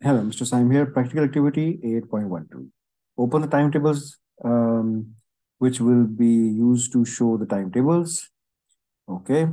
Hello, Mr. Saim here. Practical activity 8.12. Open the timetables, which will be used to show the timetables. Okay.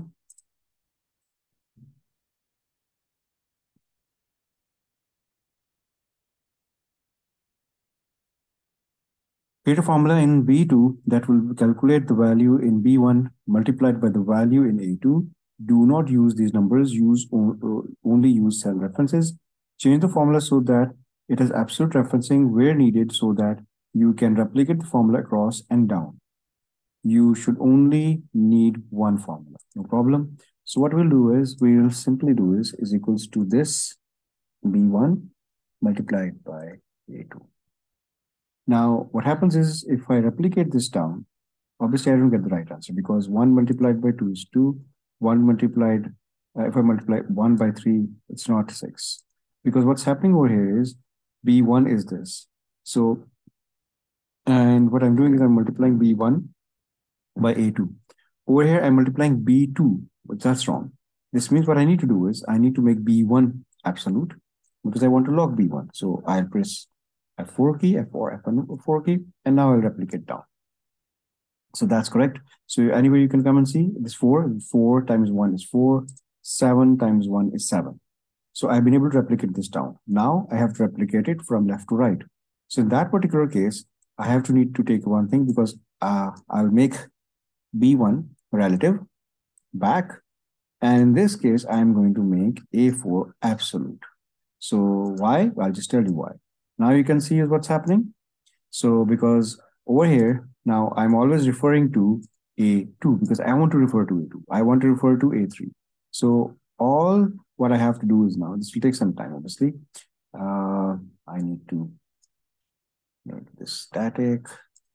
Create a formula in B2 that will calculate the value in B1 multiplied by the value in A2. Do not use these numbers. Only use cell references. Change the formula so that it has absolute referencing where needed so that you can replicate the formula across and down. You should only need one formula, no problem. So what we'll do is we'll simply do is equals to this B1 multiplied by A2. Now, what happens is if I replicate this down, obviously I don't get the right answer because 1 multiplied by 2 is 2. 1 multiplied, if I multiply 1 by 3, it's not 6. Because what's happening over here is B1 is this. So, and what I'm doing is I'm multiplying B1 by A2. Over here, I'm multiplying B2, but that's wrong. This means what I need to do is I need to make B1 absolute because I want to log B1. So I'll press F4 key, F4, F1, 4 key, and now I'll replicate down. So that's correct. So anywhere you can come and see this 4 times 1 is 4, 7 times 1 is 7. So I've been able to replicate this down. Now I have to replicate it from left to right. So in that particular case, I have to need to take one thing because I'll make B1 relative back. And in this case, I'm going to make A4 absolute. So why? I'll just tell you why. Now you can see what's happening. So because over here, now I'm always referring to A2 because I want to refer to A2. I want to refer to A3. So all what I have to do is now, this will take some time, obviously. I need to make this static.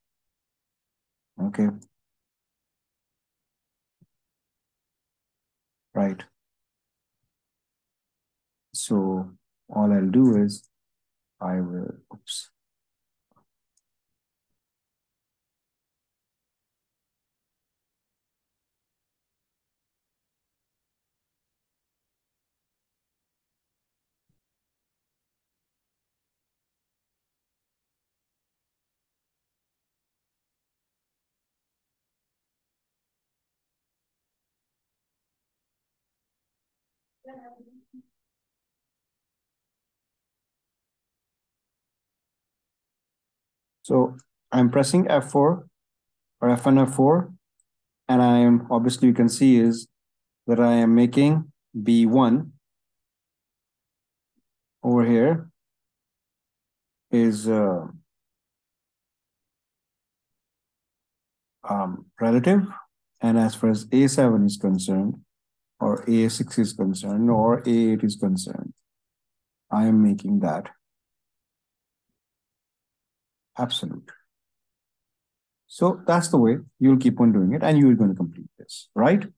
Okay. Right. So all I'll do is I will, oops. So I'm pressing F4 or F1, F4, and I am obviously you can see is that I am making B1 over here is relative, and as far as A7 is concerned, or A6 is concerned, or A8 is concerned, I am making that absolute. So that's the way you'll keep on doing it, and you're going to complete this, right?